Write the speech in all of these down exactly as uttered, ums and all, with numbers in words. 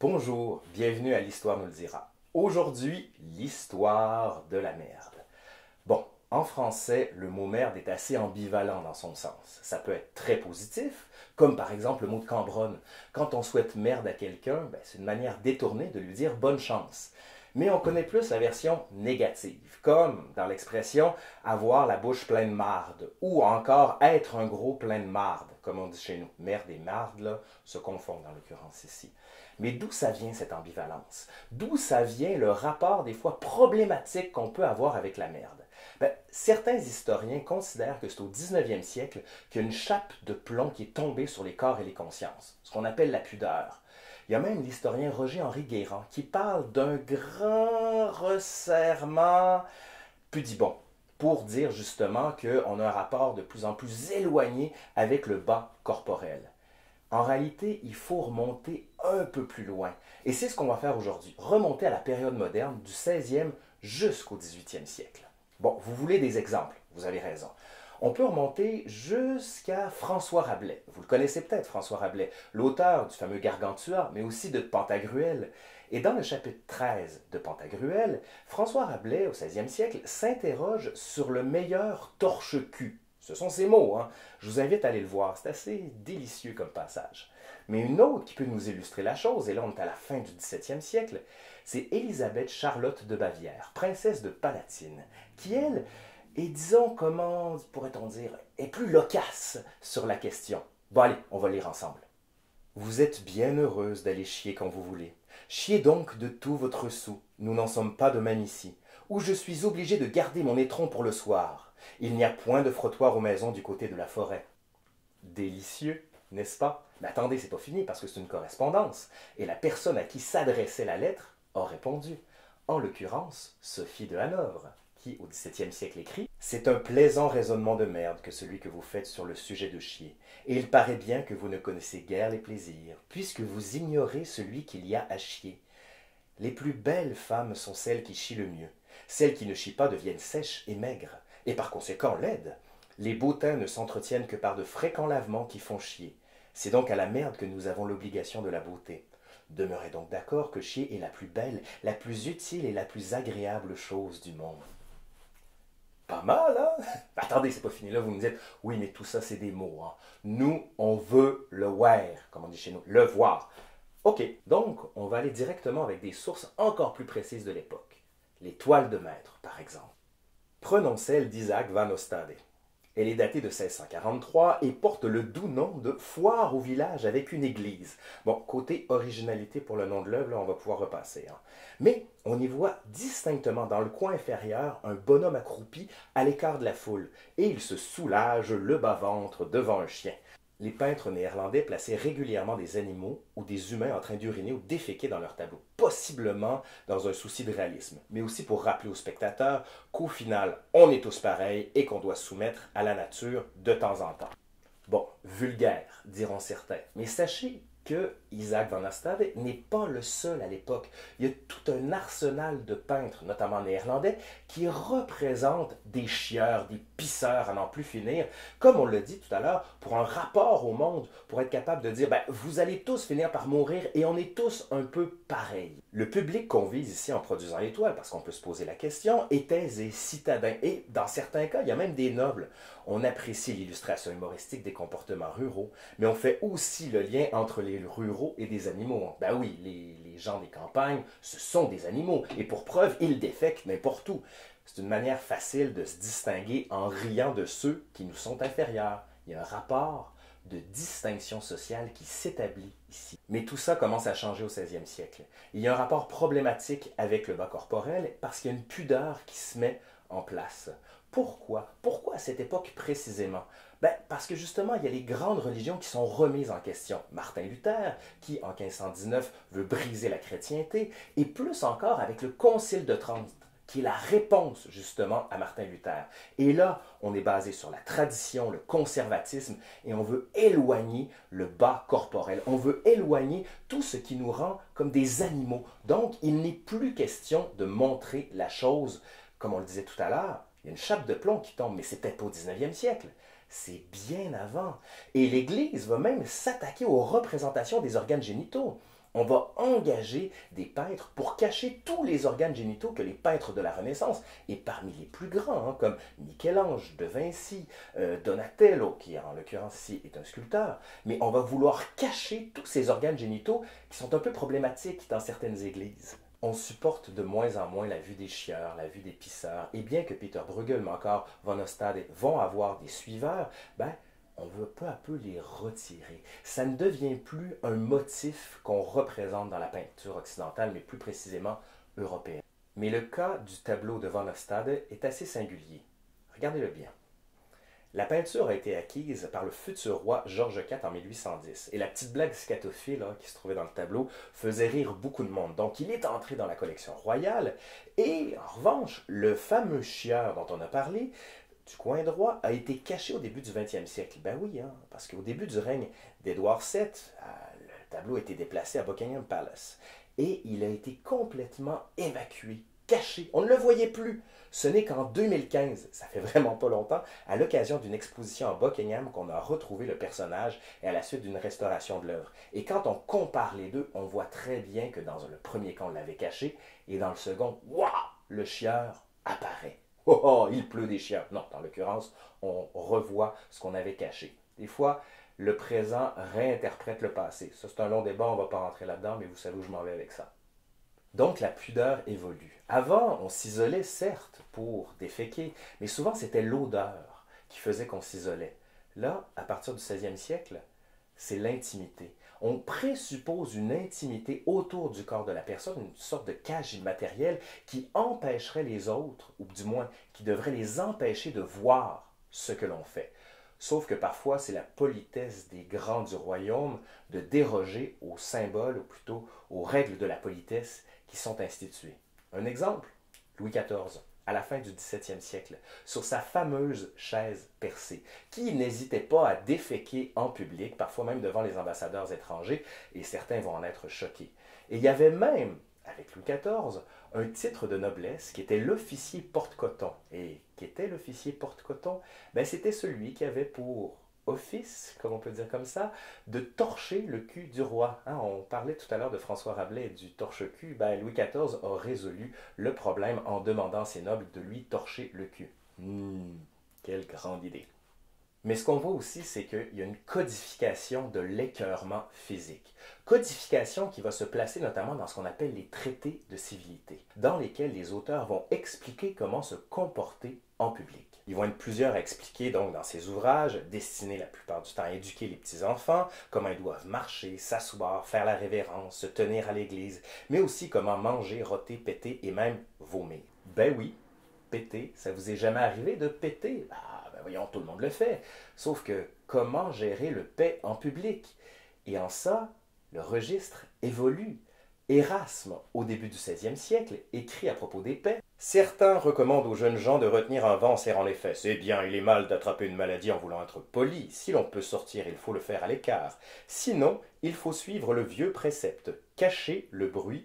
Bonjour, bienvenue à l'Histoire nous le dira. Aujourd'hui, l'histoire de la merde. Bon, en français, le mot merde est assez ambivalent dans son sens. Ça peut être très positif, comme par exemple le mot de Cambronne. Quand on souhaite merde à quelqu'un, ben, c'est une manière détournée de lui dire bonne chance. Mais on connaît plus la version négative, comme dans l'expression avoir la bouche pleine de marde, ou encore être un gros plein de marde, comme on dit chez nous. Merde et marde, là, se confondent dans l'occurrence ici. Mais d'où ça vient cette ambivalence? D'où ça vient le rapport des fois problématique qu'on peut avoir avec la merde? Ben, certains historiens considèrent que c'est au dix-neuvième siècle qu'il y a une chape de plomb qui est tombée sur les corps et les consciences, ce qu'on appelle la pudeur. Il y a même l'historien Roger-Henri Guérand qui parle d'un grand resserrement pudibond pour dire justement qu'on a un rapport de plus en plus éloigné avec le bas corporel. En réalité, il faut remonter un peu plus loin. Et c'est ce qu'on va faire aujourd'hui, remonter à la période moderne du seizième jusqu'au dix-huitième siècle. Bon, vous voulez des exemples, vous avez raison. On peut remonter jusqu'à François Rabelais. Vous le connaissez peut-être, François Rabelais, l'auteur du fameux Gargantua, mais aussi de Pantagruel. Et dans le chapitre treize de Pantagruel, François Rabelais, au seizième siècle, s'interroge sur le meilleur torche-cul. Ce sont ces mots, hein? Je vous invite à aller le voir, c'est assez délicieux comme passage. Mais une autre qui peut nous illustrer la chose, et là on est à la fin du dix-septième siècle, c'est Élisabeth Charlotte de Bavière, princesse de Palatine, qui elle est, disons, comment pourrait-on dire, est plus loquace sur la question. Bon allez, on va lire ensemble. Vous êtes bien heureuse d'aller chier quand vous voulez. Chiez donc de tout votre soûl, nous n'en sommes pas de même ici, où je suis obligé de garder mon étron pour le soir. Il n'y a point de frottoir aux maisons du côté de la forêt. Délicieux, n'est-ce pas? Mais attendez, c'est pas fini parce que c'est une correspondance. Et la personne à qui s'adressait la lettre a répondu. En l'occurrence, Sophie de Hanovre, qui au dix-septième siècle écrit « C'est un plaisant raisonnement de merde que celui que vous faites sur le sujet de chier. Et il paraît bien que vous ne connaissez guère les plaisirs, puisque vous ignorez celui qu'il y a à chier. Les plus belles femmes sont celles qui chient le mieux. Celles qui ne chient pas deviennent sèches et maigres. Et par conséquent laides. Les beautins ne s'entretiennent que par de fréquents lavements qui font chier. C'est donc à la merde que nous avons l'obligation de la beauté. Demeurez donc d'accord que chier est la plus belle, la plus utile et la plus agréable chose du monde. » Pas mal, hein? Attendez, c'est pas fini là, vous me dites, oui, mais tout ça, c'est des mots, hein. Nous, on veut le voir, comme on dit chez nous, le voir. Ok, donc, on va aller directement avec des sources encore plus précises de l'époque. Les toiles de maître, par exemple. Prenons celle d'Isaac van Ostade. Elle est datée de seize cent quarante-trois et porte le doux nom de Foire au village avec une église. Bon, côté originalité pour le nom de l'œuvre, on va pouvoir repasser. Hein. Mais on y voit distinctement dans le coin inférieur un bonhomme accroupi à l'écart de la foule, et il se soulage le bas-ventre devant un chien. Les peintres néerlandais plaçaient régulièrement des animaux ou des humains en train d'uriner ou déféquer dans leurs tableaux, possiblement dans un souci de réalisme, mais aussi pour rappeler aux spectateurs qu'au final, on est tous pareils et qu'on doit se soumettre à la nature de temps en temps. Bon, vulgaire, diront certains, mais sachez que Isaac van Ostade n'est pas le seul à l'époque. Il y a tout un arsenal de peintres, notamment néerlandais, qui représentent des chieurs, des pisseurs à n'en plus finir, comme on l'a dit tout à l'heure, pour un rapport au monde, pour être capable de dire ben, « vous allez tous finir par mourir et on est tous un peu pareils ». Le public qu'on vise ici en produisant l'étoile, parce qu'on peut se poser la question, est aisé, citadin, et dans certains cas, il y a même des nobles. On apprécie l'illustration humoristique des comportements ruraux, mais on fait aussi le lien entre les ruraux et des animaux. Ben oui, les, les gens des campagnes, ce sont des animaux, et pour preuve, ils défèquent n'importe où. C'est une manière facile de se distinguer en riant de ceux qui nous sont inférieurs. Il y a un rapport de distinction sociale qui s'établit ici. Mais tout ça commence à changer au seizième siècle. Il y a un rapport problématique avec le bas corporel parce qu'il y a une pudeur qui se met en place. Pourquoi? Pourquoi à cette époque précisément? Ben, parce que justement, il y a les grandes religions qui sont remises en question. Martin Luther, qui en quinze cent dix-neuf veut briser la chrétienté, et plus encore avec le Concile de Trente, qui est la réponse justement à Martin Luther. Et là, on est basé sur la tradition, le conservatisme, et on veut éloigner le bas corporel. On veut éloigner tout ce qui nous rend comme des animaux. Donc, il n'est plus question de montrer la chose, comme on le disait tout à l'heure, il y a une chape de plomb qui tombe, mais c'est peut-être pas au dix-neuvième siècle. C'est bien avant. Et l'Église va même s'attaquer aux représentations des organes génitaux. On va engager des peintres pour cacher tous les organes génitaux que les peintres de la Renaissance, et parmi les plus grands, hein, comme Michel-Ange, De Vinci, euh, Donatello, qui en l'occurrence ici est un sculpteur, mais on va vouloir cacher tous ces organes génitaux qui sont un peu problématiques dans certaines églises. On supporte de moins en moins la vue des chieurs, la vue des pisseurs, et bien que Peter Bruegel, mais encore Van Ostade vont avoir des suiveurs, ben, on veut peu à peu les retirer. Ça ne devient plus un motif qu'on représente dans la peinture occidentale, mais plus précisément européenne. Mais le cas du tableau de Van Ostade est assez singulier. Regardez-le bien. La peinture a été acquise par le futur roi George quatre en mille huit cent dix. Et la petite blague scatophile hein, qui se trouvait dans le tableau faisait rire beaucoup de monde. Donc il est entré dans la collection royale. Et en revanche, le fameux chieur dont on a parlé, du coin droit, a été caché au début du vingtième siècle. Ben oui, hein, parce qu'au début du règne d'Édouard sept, euh, le tableau a été déplacé à Buckingham Palace. Et il a été complètement évacué, caché. On ne le voyait plus. Ce n'est qu'en deux mille quinze, ça fait vraiment pas longtemps, à l'occasion d'une exposition à Buckingham qu'on a retrouvé le personnage et à la suite d'une restauration de l'œuvre. Et quand on compare les deux, on voit très bien que dans le premier cas, on l'avait caché, et dans le second, waouh, le chieur apparaît. Oh, oh, il pleut des chiens. Non, dans l'occurrence, on revoit ce qu'on avait caché. Des fois, le présent réinterprète le passé. Ça, c'est un long débat, on ne va pas rentrer là-dedans, mais vous savez où je m'en vais avec ça. Donc, la pudeur évolue. Avant, on s'isolait, certes, pour déféquer, mais souvent, c'était l'odeur qui faisait qu'on s'isolait. Là, à partir du seizième siècle, c'est l'intimité. On présuppose une intimité autour du corps de la personne, une sorte de cage immatérielle qui empêcherait les autres, ou du moins qui devrait les empêcher de voir ce que l'on fait. Sauf que parfois, c'est la politesse des grands du royaume de déroger aux symboles, ou plutôt aux règles de la politesse qui sont instituées. Un exemple, Louis quatorze. À la fin du dix-septième siècle, sur sa fameuse chaise percée, qui n'hésitait pas à déféquer en public, parfois même devant les ambassadeurs étrangers, et certains vont en être choqués. Et il y avait même, avec Louis quatorze, un titre de noblesse qui était l'officier porte-coton. Et qui était l'officier porte-coton? Ben, c'était celui qui avait pour office, comme on peut dire comme ça, de torcher le cul du roi. Hein, on parlait tout à l'heure de François Rabelais et du torche-cul. Ben, Louis quatorze a résolu le problème en demandant à ses nobles de lui torcher le cul. Hum, quelle grande idée. Mais ce qu'on voit aussi, c'est qu'il y a une codification de l'écœurement physique. Codification qui va se placer notamment dans ce qu'on appelle les traités de civilité, dans lesquels les auteurs vont expliquer comment se comporter en public. Ils vont être plusieurs à expliquer donc dans ces ouvrages, destinés la plupart du temps à éduquer les petits-enfants, comment ils doivent marcher, s'asseoir, faire la révérence, se tenir à l'église, mais aussi comment manger, roter, péter et même vomir. Ben oui, péter, ça vous est jamais arrivé de péter? Ah, ben voyons, tout le monde le fait. Sauf que comment gérer le paix en public? Et en ça, le registre évolue. Erasme, au début du seizième siècle, écrit à propos des paix. Certains recommandent aux jeunes gens de retenir un vent en serrant les fesses. Eh bien, il est mal d'attraper une maladie en voulant être poli. Si l'on peut sortir, il faut le faire à l'écart. Sinon, il faut suivre le vieux précepte, cacher le bruit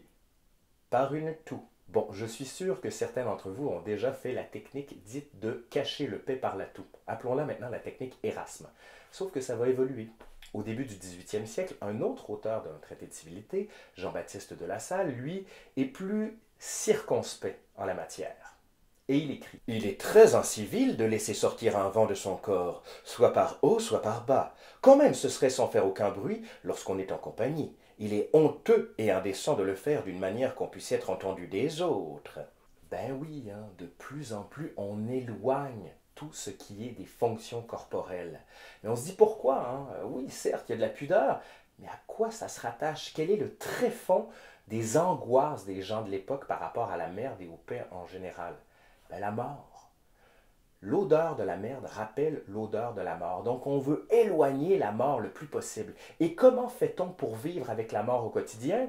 par une toux. Bon, je suis sûr que certains d'entre vous ont déjà fait la technique dite de cacher le paix par la toux. Appelons-la maintenant la technique Erasme. Sauf que ça va évoluer. Au début du dix-huitième siècle, un autre auteur d'un traité de civilité, Jean-Baptiste de La Salle, lui, est plus circonspect en la matière. Et il écrit « Il est très incivil de laisser sortir un vent de son corps, soit par haut, soit par bas. Quand même ce serait sans faire aucun bruit lorsqu'on est en compagnie. Il est honteux et indécent de le faire d'une manière qu'on puisse être entendu des autres. » Ben oui, hein, de plus en plus on éloigne tout ce qui est des fonctions corporelles. Mais on se dit pourquoi, hein? Oui, certes, il y a de la pudeur, mais à quoi ça se rattache? Quel est le tréfonds des angoisses des gens de l'époque par rapport à la merde et au paix en général? Ben, la mort. L'odeur de la merde rappelle l'odeur de la mort. Donc on veut éloigner la mort le plus possible. Et comment fait-on pour vivre avec la mort au quotidien?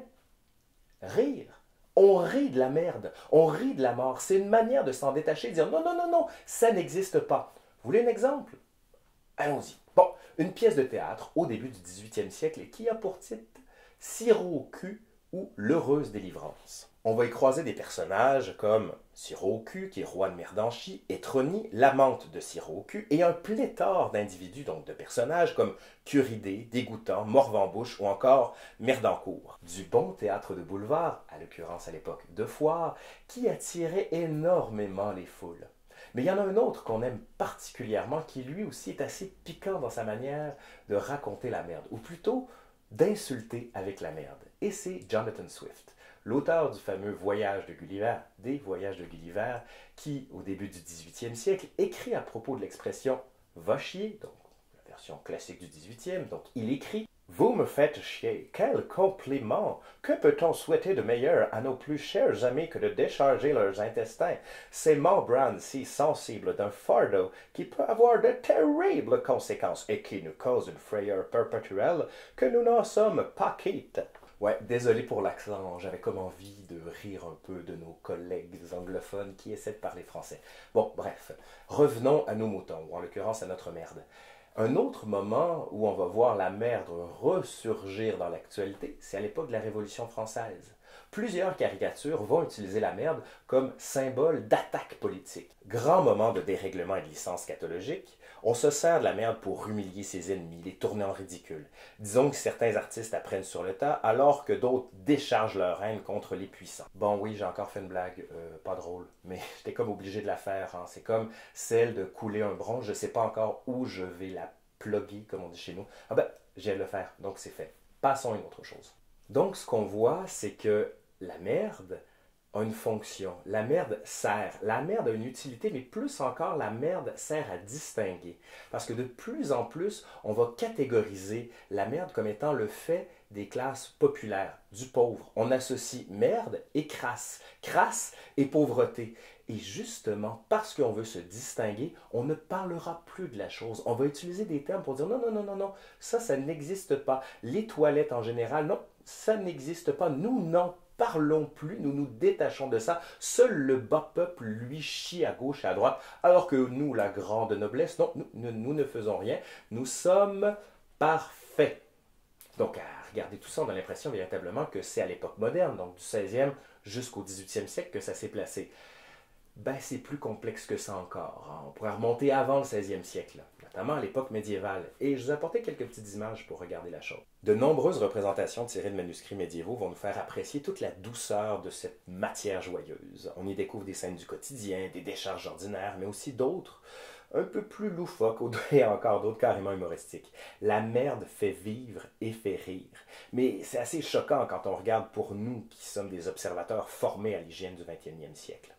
Rire. On rit de la merde, on rit de la mort. C'est une manière de s'en détacher, de dire non, non, non, non, ça n'existe pas. Vous voulez un exemple? Allons-y. Bon, une pièce de théâtre au début du dix-huitième siècle qui a pour titre Sirop au cul ou L'heureuse délivrance. On va y croiser des personnages comme Siroku, qui est roi de Merdanchi, Etroni, l'amante de Siroku, et un pléthore d'individus, donc de personnages comme Curidé, Dégoûtant, Morvan-Bouche ou encore Merdancourt. Du bon théâtre de boulevard, à l'occurrence à l'époque de foire, qui attirait énormément les foules. Mais il y en a un autre qu'on aime particulièrement, qui lui aussi est assez piquant dans sa manière de raconter la merde, ou plutôt d'insulter avec la merde. Et c'est Jonathan Swift, l'auteur du fameux Voyage de Gulliver, des Voyages de Gulliver, qui, au début du dix-huitième siècle, écrit à propos de l'expression « va chier », donc la version classique du dix-huitième, donc il écrit « Vous me faites chier, quel compliment! Que peut-on souhaiter de meilleur à nos plus chers amis que de décharger leurs intestins, ces membranes si sensibles d'un fardeau qui peut avoir de terribles conséquences et qui nous cause une frayeur perpétuelle que nous n'en sommes pas quittes. » Ouais, désolé pour l'accent, j'avais comme envie de rire un peu de nos collègues anglophones qui essaient de parler français. Bon, bref, revenons à nos moutons, ou en l'occurrence à notre merde. Un autre moment où on va voir la merde ressurgir dans l'actualité, c'est à l'époque de la Révolution française. Plusieurs caricatures vont utiliser la merde comme symbole d'attaque politique. Grand moment de dérèglement et de licence scatologique, on se sert de la merde pour humilier ses ennemis, les tourner en ridicule. Disons que certains artistes apprennent sur le tas, alors que d'autres déchargent leur haine contre les puissants. Bon oui, j'ai encore fait une blague, euh, pas drôle, mais j'étais comme obligé de la faire. Hein. C'est comme celle de couler un bronze, je ne sais pas encore où je vais la plugger, comme on dit chez nous. Ah ben, j'ai à le faire, donc c'est fait. Passons à une autre chose. Donc, ce qu'on voit, c'est que la merde a une fonction. La merde sert. La merde a une utilité, mais plus encore, la merde sert à distinguer. Parce que de plus en plus, on va catégoriser la merde comme étant le fait des classes populaires, du pauvre. On associe merde et crasse. Crasse et pauvreté. Et justement, parce qu'on veut se distinguer, on ne parlera plus de la chose. On va utiliser des termes pour dire non, non, non, non, non, ça, ça n'existe pas. Les toilettes en général, non, ça n'existe pas. Nous n'en parlons plus, nous nous détachons de ça. Seul le bas peuple, lui, chie à gauche et à droite, alors que nous, la grande noblesse, non, nous, nous, nous ne faisons rien. Nous sommes parfaits. Donc, à regarder tout ça, on a l'impression véritablement que c'est à l'époque moderne, donc du seizième jusqu'au dix-huitième siècle, que ça s'est placé. Ben, c'est plus complexe que ça encore. Hein. On pourrait remonter avant le seizième siècle, notamment à l'époque médiévale. Et je vous ai apporté quelques petites images pour regarder la chose. De nombreuses représentations tirées de manuscrits médiévaux vont nous faire apprécier toute la douceur de cette matière joyeuse. On y découvre des scènes du quotidien, des décharges ordinaires, mais aussi d'autres un peu plus loufoques et encore d'autres carrément humoristiques. La merde fait vivre et fait rire. Mais c'est assez choquant quand on regarde pour nous qui sommes des observateurs formés à l'hygiène du vingt et unième siècle.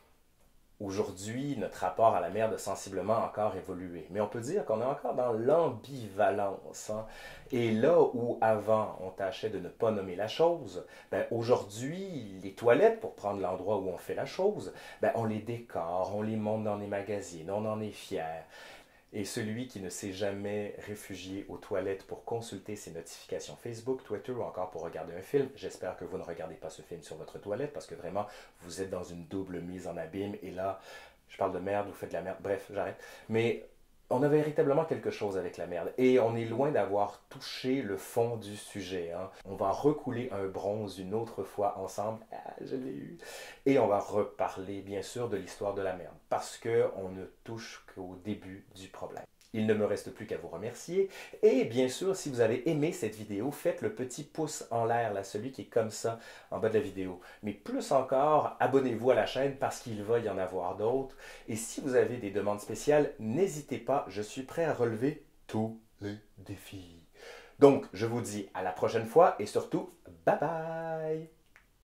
Aujourd'hui, notre rapport à la merde a sensiblement encore évolué. Mais on peut dire qu'on est encore dans l'ambivalence. Hein? Et là où avant on tâchait de ne pas nommer la chose, ben aujourd'hui, les toilettes, pour prendre l'endroit où on fait la chose, ben on les décore, on les monte dans les magazines, on en est fier. Et celui qui ne s'est jamais réfugié aux toilettes pour consulter ses notifications Facebook, Twitter ou encore pour regarder un film, j'espère que vous ne regardez pas ce film sur votre toilette parce que vraiment, vous êtes dans une double mise en abîme et là, je parle de merde, vous faites de la merde, bref, j'arrête. Mais on a véritablement quelque chose avec la merde et on est loin d'avoir touché le fond du sujet. Hein. On va recouler un bronze une autre fois ensemble, ah, je l'ai eu, et on va reparler bien sûr de l'histoire de la merde parce qu'on ne touche qu'au début du problème. Il ne me reste plus qu'à vous remercier. Et bien sûr, si vous avez aimé cette vidéo, faites le petit pouce en l'air, là, celui qui est comme ça en bas de la vidéo. Mais plus encore, abonnez-vous à la chaîne parce qu'il va y en avoir d'autres. Et si vous avez des demandes spéciales, n'hésitez pas, je suis prêt à relever tous les défis. Donc, je vous dis à la prochaine fois et surtout, bye bye!